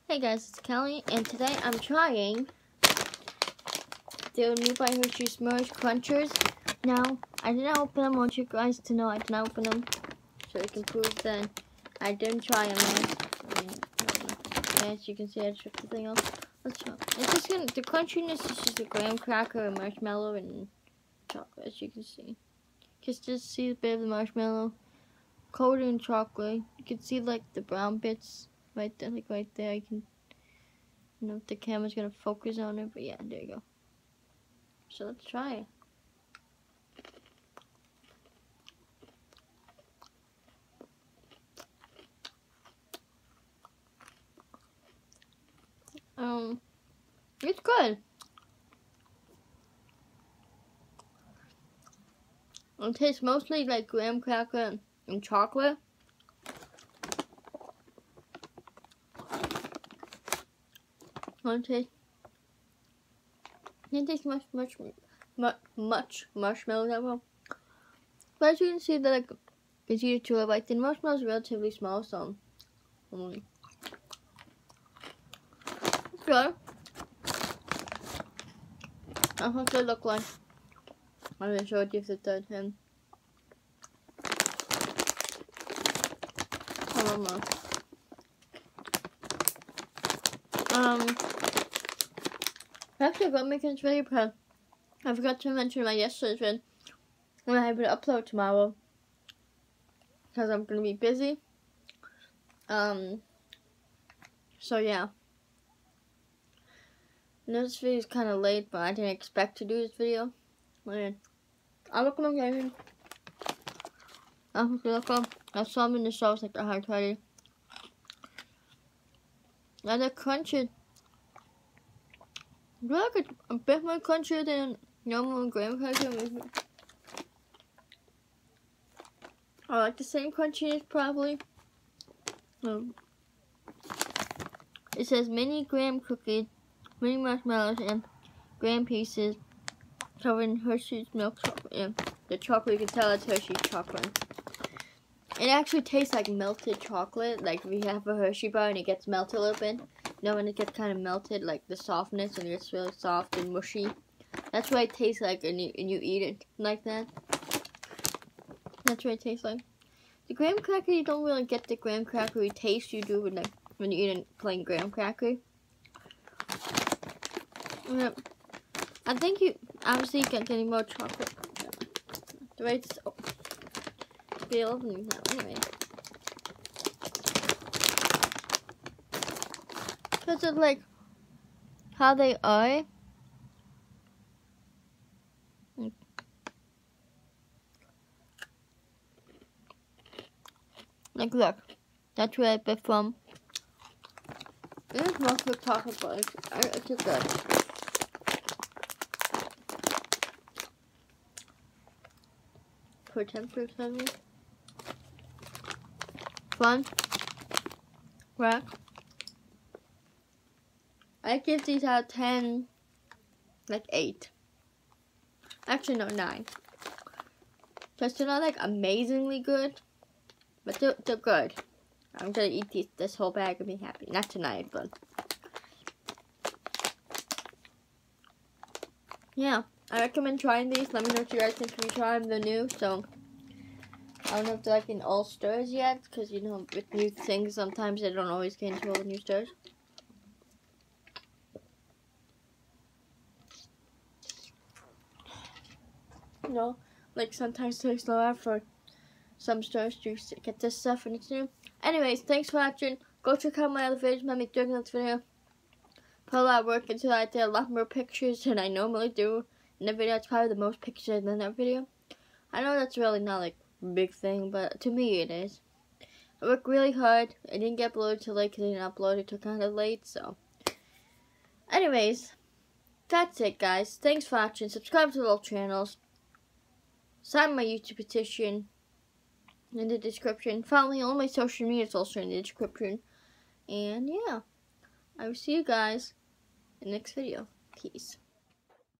Hey guys, it's Kelly, and today I'm trying the new by Hershey's Merge Crunchers. Now, I did not open them. I want you guys to know I did not open them, so you can prove that I didn't try them. As you can see, I stripped the thing off. Let's try. It's just gonna, the crunchiness is just a graham cracker, and marshmallow, and chocolate, as you can see. Just see a bit of the marshmallow coated in chocolate. You can see like the brown bits. Right there, like right there, you can, you know, if the camera's gonna focus on it, but yeah, there you go. So let's try it. It's good. It tastes mostly like graham cracker and chocolate. It tastes much marshmallow level. But as you can see, that like it's easier to like the marshmallow is relatively small, so it's good. I hope they look like. I'm gonna show you the third hand. I don't know. Actually, I got making this video, but I forgot to mention my yesterday's vid. And I have to upload tomorrow because I'm gonna be busy. So yeah. I know this video is kind of late, but I didn't expect to do this video. I recommend gaming. I saw them in the shows like the hard toddy. And they're crunchy. They're like a bit more crunchier than normal graham cracker. I like the same crunchiness probably. It says mini graham cookies, mini marshmallows, and graham pieces covered in Hershey's milk chocolate. Yeah, the chocolate, you can tell it's Hershey's chocolate. It actually tastes like melted chocolate, like if you have a Hershey bar and it gets melted a little bit. You know, when it gets kind of melted, like the softness, and it's really soft and mushy. That's what it tastes like, and you eat it like that. That's what it tastes like. The graham cracker, you don't really get the graham crackery taste you do with, like, when you eat a plain graham cracker. Yeah. I think you obviously get getting more chocolate. The way it's be opening now anyway. Because of like how they are. Like look, that's where I bit from. It's mostly chocolate, but it's just good. For 10%. Fun. Crack. I give these out of 10, like 8. Actually, no, 9. Because they're not like amazingly good, but they're good. I'm gonna eat this whole bag and be happy. Not tonight, but yeah, I recommend trying these. Let me know what you guys think when you try them. They're new, so I don't know if they're like in all stores yet, because you know with new things sometimes they don't always get into all the new stores. You know, like sometimes it takes a while for some stores to get this stuff and it's new. Anyways, thanks for watching. Go check out my other videos. I make 30 minutes video. Put a lot of work into that. I did a lot more pictures than I normally do in the video. It's probably the most pictures in that video. I know that's really not like a big thing, but to me it is. I worked really hard. I didn't get uploaded till late because I didn't upload it till kind of late. So, anyways, that's it, guys. Thanks for watching. Subscribe to the little channels. Sign my YouTube petition in the description. Follow me on all my social media. It's also in the description. And yeah, I will see you guys in the next video. Peace.